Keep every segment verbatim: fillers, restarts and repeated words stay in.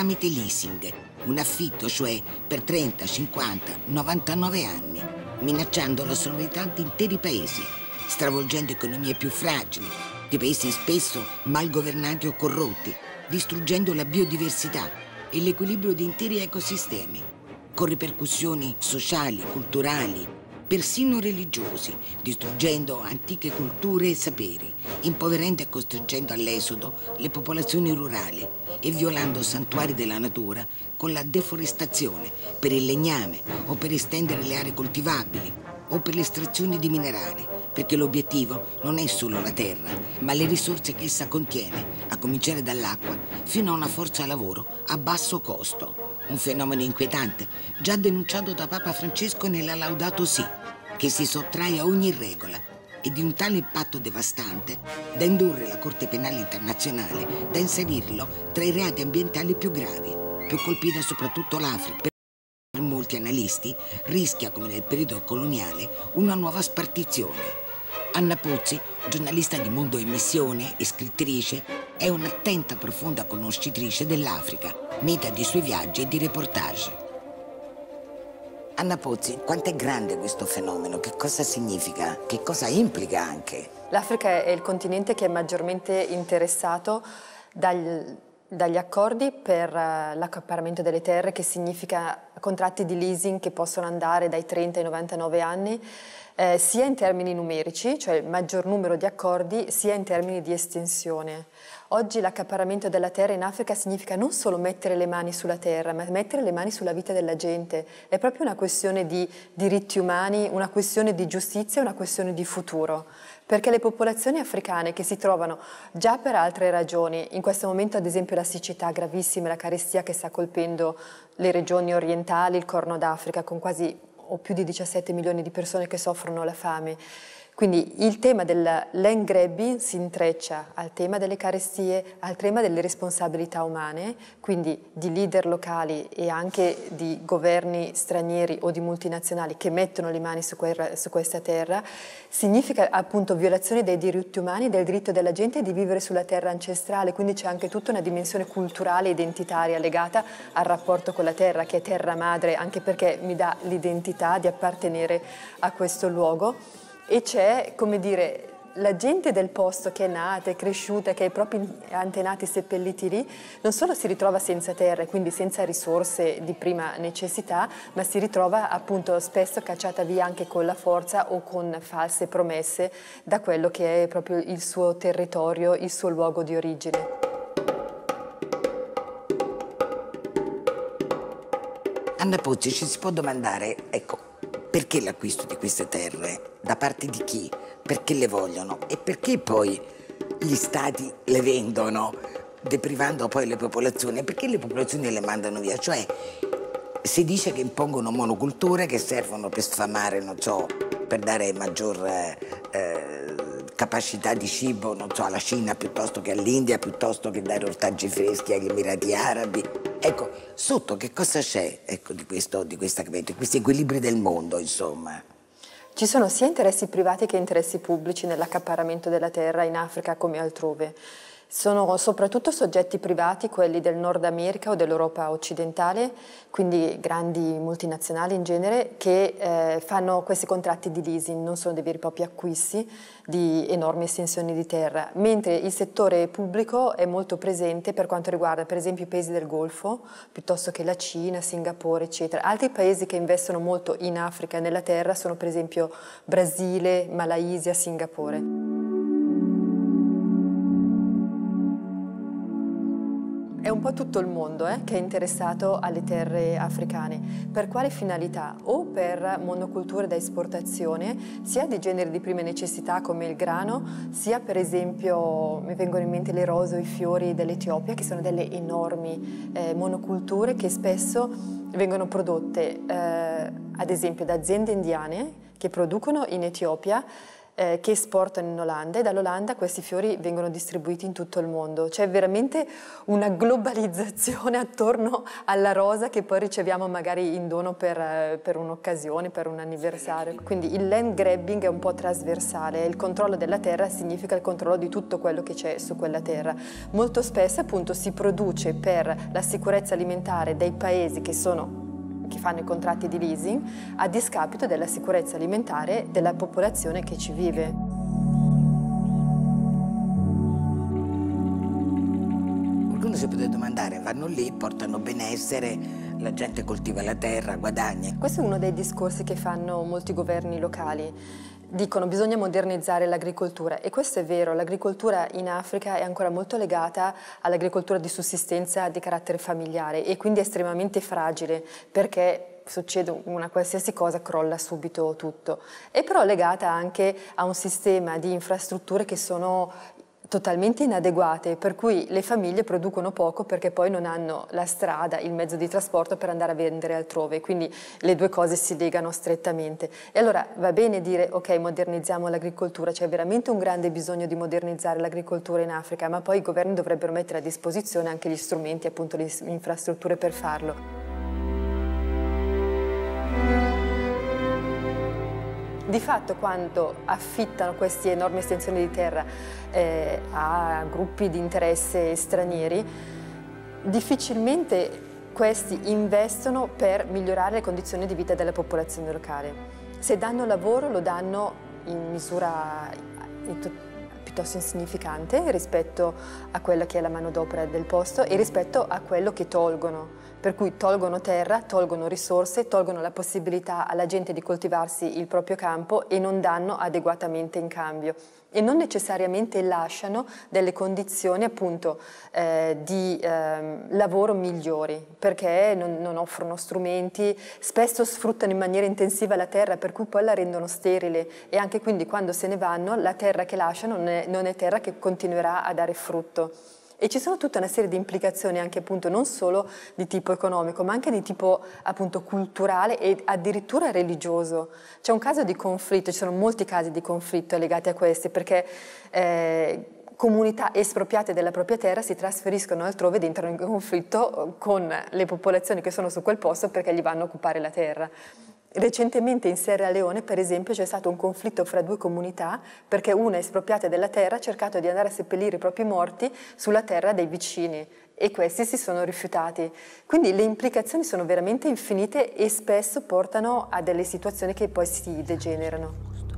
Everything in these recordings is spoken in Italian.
tramite leasing, un affitto cioè per trenta, cinquanta, novantanove anni, minacciando la sovranità di interi paesi, stravolgendo economie più fragili, di paesi spesso mal governati o corrotti, distruggendo la biodiversità e l'equilibrio di interi ecosistemi, con ripercussioni sociali, culturali, persino religiosi, distruggendo antiche culture e saperi, impoverendo e costringendo all'esodo le popolazioni rurali e violando santuari della natura con la deforestazione per il legname o per estendere le aree coltivabili o per l'estrazione di minerali, perché l'obiettivo non è solo la terra, ma le risorse che essa contiene, a cominciare dall'acqua, fino a una forza lavoro a basso costo. Un fenomeno inquietante, già denunciato da Papa Francesco nella Laudato Si', che si sottrae a ogni regola e di un tale impatto devastante da indurre la Corte Penale Internazionale da inserirlo tra i reati ambientali più gravi, più colpita soprattutto l'Africa. Per molti analisti rischia, come nel periodo coloniale, una nuova spartizione. Anna Pozzi, giornalista di Mondo e Missione e scrittrice, è un'attenta, profonda conoscitrice dell'Africa, meta di suoi viaggi e di reportage. Anna Pozzi, quanto è grande questo fenomeno? Che cosa significa? Che cosa implica anche? L'Africa è il continente che è maggiormente interessato dagli, dagli accordi per l'accaparramento delle terre, che significa contratti di leasing che possono andare dai trenta ai novantanove anni, eh, sia in termini numerici, cioè il maggior numero di accordi, sia in termini di estensione. Oggi l'accaparramento della terra in Africa significa non solo mettere le mani sulla terra, ma mettere le mani sulla vita della gente. È proprio una questione di diritti umani, una questione di giustizia, una questione di futuro. Perché le popolazioni africane che si trovano già per altre ragioni, in questo momento ad esempio la siccità gravissima, la carestia che sta colpendo le regioni orientali, il Corno d'Africa, con quasi o più di diciassette milioni di persone che soffrono la fame. Quindi il tema del land grabbing si intreccia al tema delle carestie, al tema delle responsabilità umane, quindi di leader locali e anche di governi stranieri o di multinazionali che mettono le mani su, quel, su questa terra. Significa appunto violazione dei diritti umani, del diritto della gente di vivere sulla terra ancestrale, quindi c'è anche tutta una dimensione culturale e identitaria legata al rapporto con la terra, che è terra madre, anche perché mi dà l'identità di appartenere a questo luogo. E c'è, come dire, la gente del posto che è nata, è cresciuta, che ha i propri antenati seppelliti lì, non solo si ritrova senza terra, quindi senza risorse di prima necessità, ma si ritrova appunto spesso cacciata via anche con la forza o con false promesse da quello che è proprio il suo territorio, il suo luogo di origine. Anna Pozzi, ci si può domandare, ecco, perché l'acquisto di queste terre? Da parte di chi? Perché le vogliono? E perché poi gli stati le vendono, deprivando poi le popolazioni? Perché le popolazioni le mandano via? Cioè, si dice che impongono monoculture che servono per sfamare, non so, per dare maggior eh, capacità di cibo, non so, alla Cina piuttosto che all'India, piuttosto che dare ortaggi freschi agli Emirati Arabi. Ecco, sotto che cosa c'è, ecco, di questo, di questa, di questi equilibri del mondo, insomma? Ci sono sia interessi privati che interessi pubblici nell'accaparramento della terra in Africa come altrove. Sono soprattutto soggetti privati, quelli del Nord America o dell'Europa occidentale, quindi grandi multinazionali in genere, che eh, fanno questi contratti di leasing, non sono dei veri e propri acquisti di enormi estensioni di terra, mentre il settore pubblico è molto presente per quanto riguarda per esempio i paesi del Golfo, piuttosto che la Cina, Singapore, eccetera. Altri paesi che investono molto in Africa e nella terra sono per esempio Brasile, Malaysia, Singapore. È un po' tutto il mondo eh, che è interessato alle terre africane. Per quale finalità? O per monoculture da esportazione, sia di generi di prima necessità come il grano, sia per esempio, mi vengono in mente le rose o i fiori dell'Etiopia, che sono delle enormi eh, monoculture che spesso vengono prodotte eh, ad esempio da aziende indiane che producono in Etiopia eh, che esportano in Olanda, e dall'Olanda questi fiori vengono distribuiti in tutto il mondo. C'è veramente una globalizzazione attorno alla rosa che poi riceviamo magari in dono per, per un'occasione, per un anniversario. Quindi il land grabbing è un po' trasversale, il controllo della terra significa il controllo di tutto quello che c'è su quella terra. Molto spesso appunto si produce per la sicurezza alimentare dei paesi che sono che fanno i contratti di leasing a discapito della sicurezza alimentare della popolazione che ci vive. Qualcuno si potrebbe domandare, vanno lì, portano benessere, la gente coltiva la terra, guadagna. Questo è uno dei discorsi che fanno molti governi locali. Dicono bisogna modernizzare l'agricoltura, e questo è vero, l'agricoltura in Africa è ancora molto legata all'agricoltura di sussistenza di carattere familiare e quindi è estremamente fragile perché succede una qualsiasi cosa, crolla subito tutto. È però legata anche a un sistema di infrastrutture che sono totalmente inadeguate, per cui le famiglie producono poco perché poi non hanno la strada, il mezzo di trasporto per andare a vendere altrove, quindi le due cose si legano strettamente. E allora va bene dire ok, modernizziamo l'agricoltura, c'è veramente un grande bisogno di modernizzare l'agricoltura in Africa, ma poi i governi dovrebbero mettere a disposizione anche gli strumenti, appunto le infrastrutture per farlo. Di fatto quando affittano queste enormi estensioni di terra eh, a gruppi di interesse stranieri, difficilmente questi investono per migliorare le condizioni di vita della popolazione locale. Se danno lavoro lo danno in misura piuttosto insignificante rispetto a quella che è la manodopera del posto e rispetto a quello che tolgono. Per cui tolgono terra, tolgono risorse, tolgono la possibilità alla gente di coltivarsi il proprio campo e non danno adeguatamente in cambio. E non necessariamente lasciano delle condizioni appunto eh, di eh, lavoro migliori, perché non, non offrono strumenti, spesso sfruttano in maniera intensiva la terra, per cui poi la rendono sterile, e anche quindi quando se ne vanno la terra che lasciano non è, non è terra che continuerà a dare frutto. E ci sono tutta una serie di implicazioni anche appunto non solo di tipo economico, ma anche di tipo appunto culturale e addirittura religioso. C'è un caso di conflitto, ci sono molti casi di conflitto legati a questi, perché eh, comunità espropriate della propria terra si trasferiscono altrove ed entrano in conflitto con le popolazioni che sono su quel posto perché gli vanno a occupare la terra. Recentemente in Sierra Leone, per esempio, c'è stato un conflitto fra due comunità perché una espropriata della terra ha cercato di andare a seppellire i propri morti sulla terra dei vicini e questi si sono rifiutati. Quindi le implicazioni sono veramente infinite e spesso portano a delle situazioni che poi si degenerano.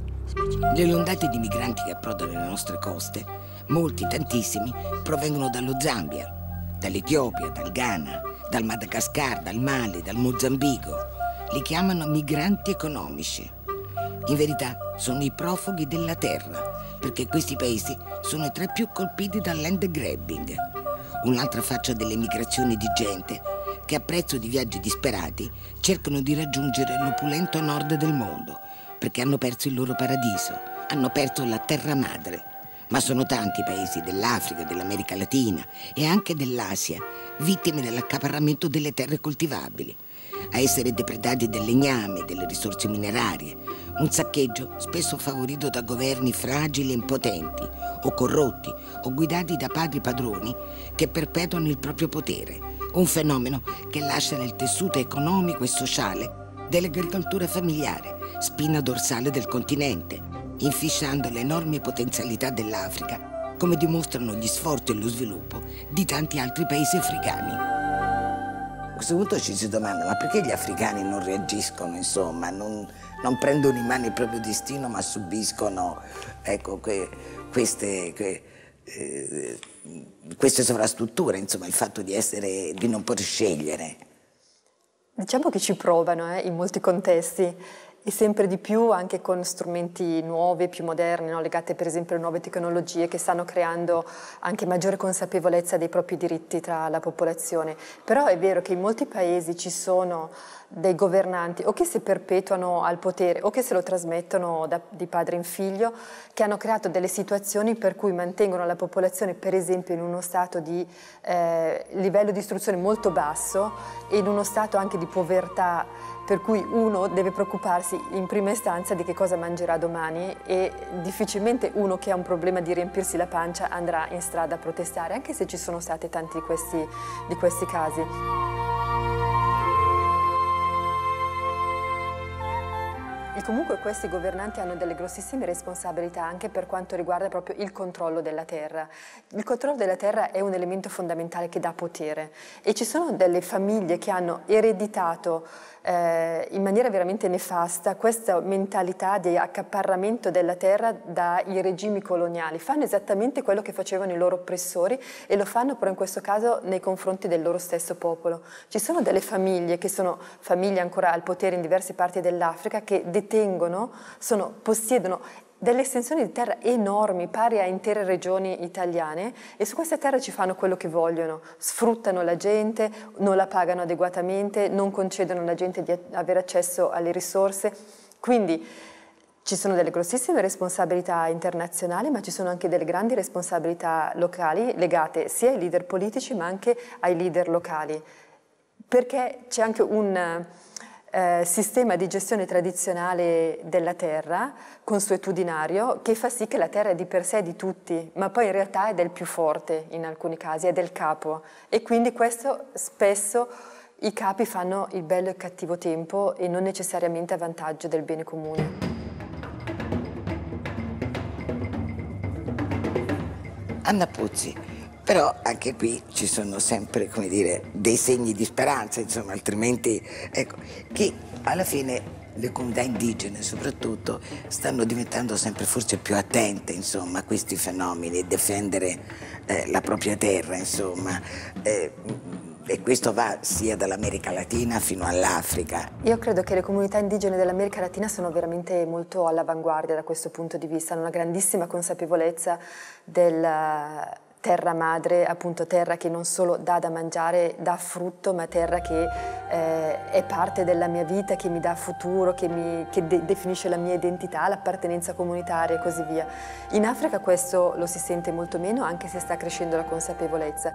Le ondate di migranti che approdano alle nostre coste, molti, tantissimi, provengono dallo Zambia, dall'Etiopia, dal Ghana, dal Madagascar, dal Mali, dal Mozambico. Li chiamano migranti economici. In verità sono i profughi della terra, perché questi paesi sono i tre più colpiti dal land grabbing. Un'altra faccia delle migrazioni di gente che a prezzo di viaggi disperati cercano di raggiungere l'opulento nord del mondo, perché hanno perso il loro paradiso, hanno perso la terra madre. Ma sono tanti i paesi dell'Africa, dell'America Latina e anche dell'Asia vittime dell'accaparramento delle terre coltivabili, a essere depredati del legname, delle risorse minerarie, un saccheggio spesso favorito da governi fragili e impotenti, o corrotti, o guidati da padri padroni che perpetuano il proprio potere, un fenomeno che lascia nel tessuto economico e sociale dell'agricoltura familiare, spina dorsale del continente, infisciando le enormi potenzialità dell'Africa, come dimostrano gli sforzi e lo sviluppo di tanti altri paesi africani. A questo punto ci si domanda, ma perché gli africani non reagiscono, insomma, non, non prendono in mano il proprio destino, ma subiscono, ecco, que, queste, que, eh, queste sovrastrutture, insomma, il fatto di essere, di non poter scegliere? Diciamo che ci provano eh, in molti contesti. E sempre di più anche con strumenti nuovi, più moderni, no? Legate per esempio alle nuove tecnologie che stanno creando anche maggiore consapevolezza dei propri diritti tra la popolazione. Però è vero che in molti paesi ci sono dei governanti o che si perpetuano al potere o che se lo trasmettono da, di padre in figlio, che hanno creato delle situazioni per cui mantengono la popolazione per esempio in uno stato di eh, livello di istruzione molto basso e in uno stato anche di povertà per cui uno deve preoccuparsi in prima istanza di che cosa mangerà domani e difficilmente uno che ha un problema di riempirsi la pancia andrà in strada a protestare, anche se ci sono stati tanti di questi, di questi casi. E comunque questi governanti hanno delle grossissime responsabilità anche per quanto riguarda proprio il controllo della terra. Il controllo della terra è un elemento fondamentale che dà potere e ci sono delle famiglie che hanno ereditato eh, in maniera veramente nefasta questa mentalità di accaparramento della terra dai regimi coloniali. Fanno esattamente quello che facevano i loro oppressori e lo fanno però in questo caso nei confronti del loro stesso popolo. Ci sono delle famiglie che sono famiglie ancora al potere in diverse parti dell'Africa che detengono, sono, possiedono delle estensioni di terra enormi, pari a intere regioni italiane, e su queste terre ci fanno quello che vogliono, sfruttano la gente, non la pagano adeguatamente, non concedono alla gente di avere accesso alle risorse, quindi ci sono delle grossissime responsabilità internazionali, ma ci sono anche delle grandi responsabilità locali legate sia ai leader politici ma anche ai leader locali, perché c'è anche un Eh, sistema di gestione tradizionale della terra, consuetudinario, che fa sì che la terra è di per sé di tutti, ma poi in realtà è del più forte in alcuni casi, è del capo, e quindi questo spesso i capi fanno il bello e il cattivo tempo e non necessariamente a vantaggio del bene comune. Anna Puzzi, però anche qui ci sono sempre, come dire, dei segni di speranza, insomma, altrimenti, ecco, che alla fine le comunità indigene soprattutto stanno diventando sempre forse più attente, insomma, a questi fenomeni, difendere eh, la propria terra, insomma, eh, e questo va sia dall'America Latina fino all'Africa. Io credo che le comunità indigene dell'America Latina sono veramente molto all'avanguardia da questo punto di vista, hanno una grandissima consapevolezza del terra madre, appunto terra che non solo dà da mangiare, dà frutto, ma terra che eh, è parte della mia vita, che mi dà futuro, che, mi, che de definisce la mia identità, l'appartenenza comunitaria e così via. In Africa questo lo si sente molto meno, anche se sta crescendo la consapevolezza.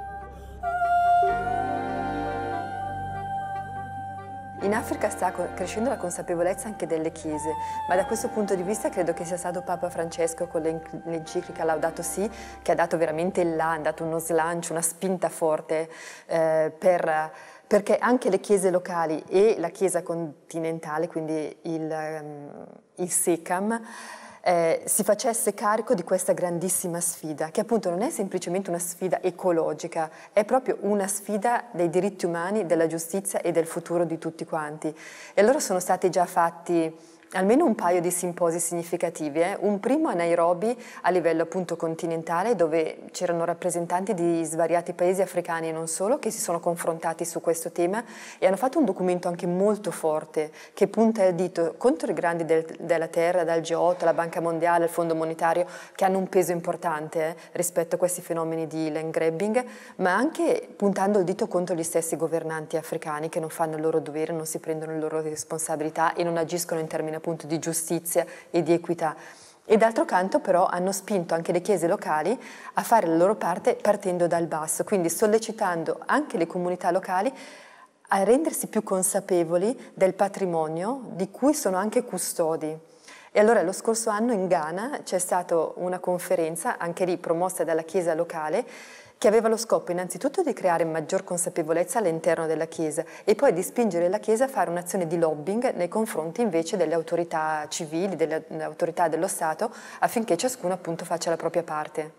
In Africa sta crescendo la consapevolezza anche delle chiese, ma da questo punto di vista credo che sia stato Papa Francesco con l'enciclica Laudato Si che ha dato veramente il là, ha dato uno slancio, una spinta forte eh, per, perché anche le chiese locali e la chiesa continentale, quindi il, um, il SECAM, Eh, si facesse carico di questa grandissima sfida, che appunto non è semplicemente una sfida ecologica, è proprio una sfida dei diritti umani, della giustizia e del futuro di tutti quanti. E allora sono stati già fatti almeno un paio di simposi significativi, eh? Un primo a Nairobi a livello appunto continentale, dove c'erano rappresentanti di svariati paesi africani e non solo che si sono confrontati su questo tema e hanno fatto un documento anche molto forte che punta il dito contro i grandi del, della terra, dal G otto, la Banca Mondiale, il Fondo Monetario, che hanno un peso importante eh, rispetto a questi fenomeni di land grabbing, ma anche puntando il dito contro gli stessi governanti africani che non fanno il loro dovere, non si prendono le loro responsabilità e non agiscono in termini appunto di giustizia e di equità. E d'altro canto però hanno spinto anche le chiese locali a fare la loro parte partendo dal basso, quindi sollecitando anche le comunità locali a rendersi più consapevoli del patrimonio di cui sono anche custodi. E allora lo scorso anno in Ghana c'è stata una conferenza, anche lì promossa dalla chiesa locale, che aveva lo scopo innanzitutto di creare maggior consapevolezza all'interno della Chiesa e poi di spingere la Chiesa a fare un'azione di lobbying nei confronti invece delle autorità civili, delle autorità dello Stato, affinché ciascuno appunto faccia la propria parte.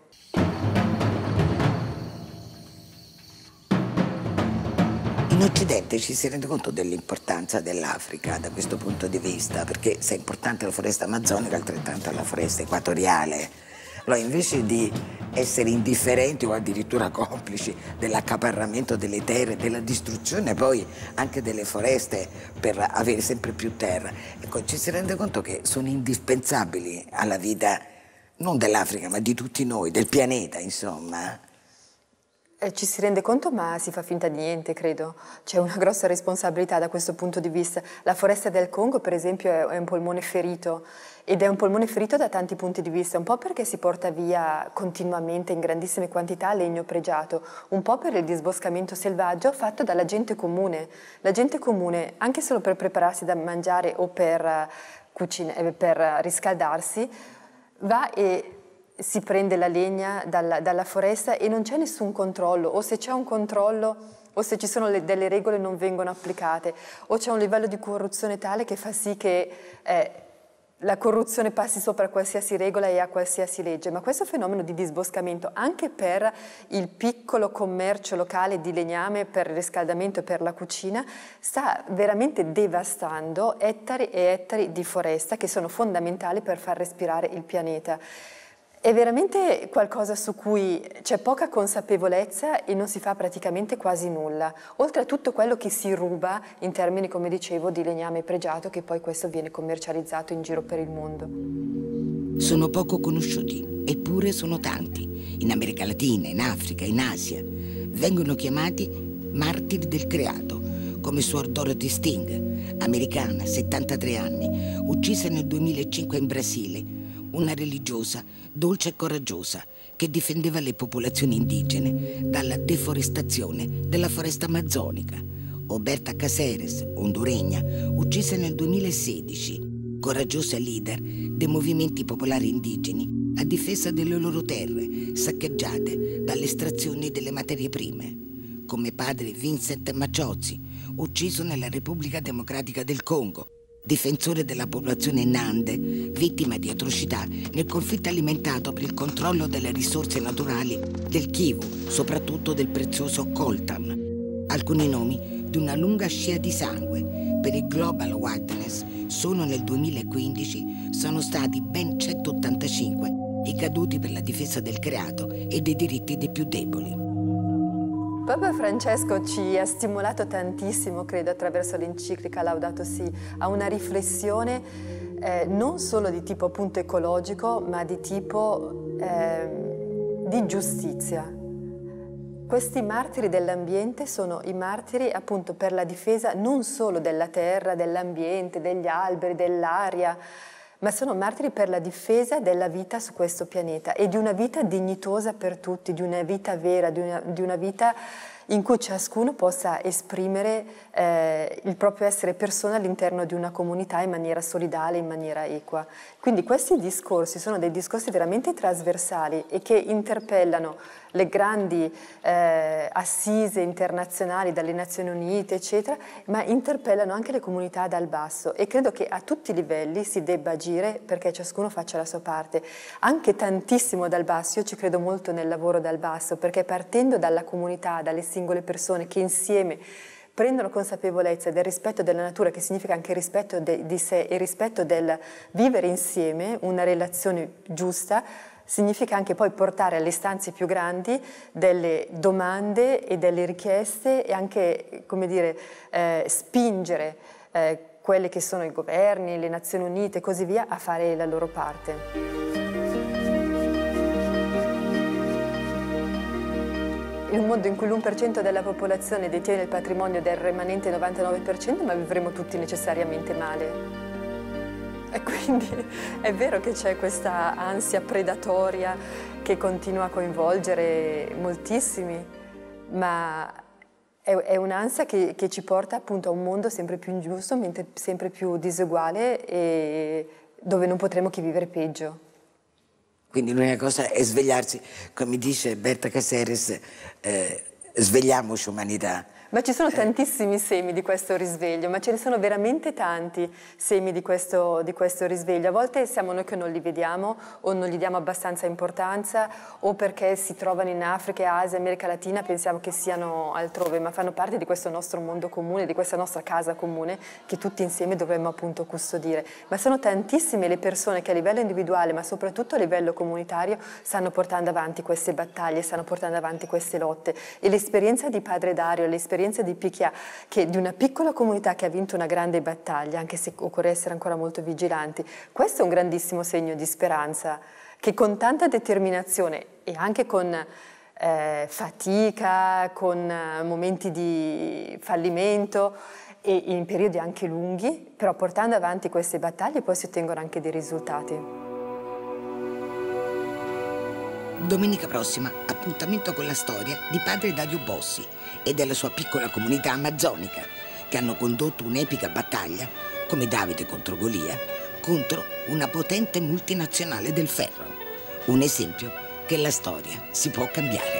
In Occidente ci si rende conto dell'importanza dell'Africa da questo punto di vista, perché se è importante la foresta amazzonica, altrettanto la foresta equatoriale. Allora, invece di essere indifferenti o addirittura complici dell'accaparramento delle terre, della distruzione poi anche delle foreste per avere sempre più terra, ecco, ci si rende conto che sono indispensabili alla vita non dell'Africa ma di tutti noi, del pianeta, insomma. Eh, ci si rende conto, ma si fa finta di niente, credo. C'è una grossa responsabilità da questo punto di vista. La foresta del Congo, per esempio, è, è un polmone ferito, ed è un polmone ferito da tanti punti di vista, un po' perché si porta via continuamente in grandissime quantità legno pregiato, un po' per il disboscamento selvaggio fatto dalla gente comune. La gente comune, anche solo per prepararsi da mangiare o per, eh, cucina, eh, per riscaldarsi, va e si prende la legna dalla, dalla foresta e non c'è nessun controllo, o se c'è un controllo o se ci sono le, delle regole non vengono applicate, o c'è un livello di corruzione tale che fa sì che eh, la corruzione passi sopra a qualsiasi regola e a qualsiasi legge. Ma questo fenomeno di disboscamento anche per il piccolo commercio locale di legname per il riscaldamento e per la cucina sta veramente devastando ettari e ettari di foresta che sono fondamentali per far respirare il pianeta. È veramente qualcosa su cui c'è poca consapevolezza e non si fa praticamente quasi nulla, oltre a tutto quello che si ruba in termini, come dicevo, di legname pregiato, che poi questo viene commercializzato in giro per il mondo. Sono poco conosciuti, eppure sono tanti, in America Latina, in Africa, in Asia. Vengono chiamati martiri del creato, come Suor Dorothy Sting, americana, settantatré anni, uccisa nel duemilacinque in Brasile, una religiosa dolce e coraggiosa che difendeva le popolazioni indigene dalla deforestazione della foresta amazzonica. O Berta Cáceres, honduregna, uccisa nel duemilasedici, coraggiosa leader dei movimenti popolari indigeni a difesa delle loro terre saccheggiate dall'estrazione delle materie prime. Come padre Vincent Maciozzi, ucciso nella Repubblica Democratica del Congo, difensore della popolazione Nande, vittima di atrocità nel conflitto alimentato per il controllo delle risorse naturali del Kivu, soprattutto del prezioso coltan. Alcuni nomi di una lunga scia di sangue. Per il Global Witness solo nel duemilaquindici sono stati ben centottantacinque i caduti per la difesa del creato e dei diritti dei più deboli. Papa Francesco ci ha stimolato tantissimo, credo, attraverso l'enciclica Laudato Si, a una riflessione eh, non solo di tipo appunto ecologico, ma di tipo eh, di giustizia. Questi martiri dell'ambiente sono i martiri appunto per la difesa non solo della terra, dell'ambiente, degli alberi, dell'aria, ma sono martiri per la difesa della vita su questo pianeta e di una vita dignitosa per tutti, di una vita vera, di una, di una vita in cui ciascuno possa esprimere eh, il proprio essere persona all'interno di una comunità in maniera solidale, in maniera equa. Quindi questi discorsi sono dei discorsi veramente trasversali e che interpellano le grandi eh, assise internazionali dalle Nazioni Unite, eccetera, ma interpellano anche le comunità dal basso e credo che a tutti i livelli si debba agire perché ciascuno faccia la sua parte. Anche tantissimo dal basso, io ci credo molto nel lavoro dal basso, perché partendo dalla comunità, dalle singole persone che insieme prendono consapevolezza del rispetto della natura, che significa anche il rispetto de, di sé e il rispetto del vivere insieme, una relazione giusta, significa anche poi portare alle istanze più grandi delle domande e delle richieste e anche, come dire, eh, spingere eh, quelli che sono i governi, le Nazioni Unite e così via a fare la loro parte. In un mondo in cui l'uno per cento della popolazione detiene il patrimonio del rimanente novantanove per cento, ma vivremo tutti necessariamente male. E quindi è vero che c'è questa ansia predatoria che continua a coinvolgere moltissimi, ma è, è un'ansia che, che ci porta appunto a un mondo sempre più ingiusto, sempre più diseguale e dove non potremo che vivere peggio. Quindi l'unica cosa è svegliarsi, come dice Berta Cáceres, eh, svegliamoci umanità. Ma ci sono tantissimi semi di questo risveglio, ma ce ne sono veramente tanti semi di questo, di questo risveglio. A volte siamo noi che non li vediamo o non gli diamo abbastanza importanza o perché si trovano in Africa, Asia, America Latina, pensiamo che siano altrove, ma fanno parte di questo nostro mondo comune, di questa nostra casa comune che tutti insieme dovremmo appunto custodire. Ma sono tantissime le persone che a livello individuale, ma soprattutto a livello comunitario, stanno portando avanti queste battaglie, stanno portando avanti queste lotte. E l'esperienza di Padre Dario, l'esperienza di Picchia, che di una piccola comunità che ha vinto una grande battaglia, anche se occorre essere ancora molto vigilanti, questo è un grandissimo segno di speranza, che con tanta determinazione e anche con eh, fatica, con eh, momenti di fallimento e in periodi anche lunghi, però portando avanti queste battaglie poi si ottengono anche dei risultati. Domenica prossima, appuntamento con la storia di padre Dario Bossi e della sua piccola comunità amazzonica, che hanno condotto un'epica battaglia, come Davide contro Golia, contro una potente multinazionale del ferro. Un esempio che la storia si può cambiare.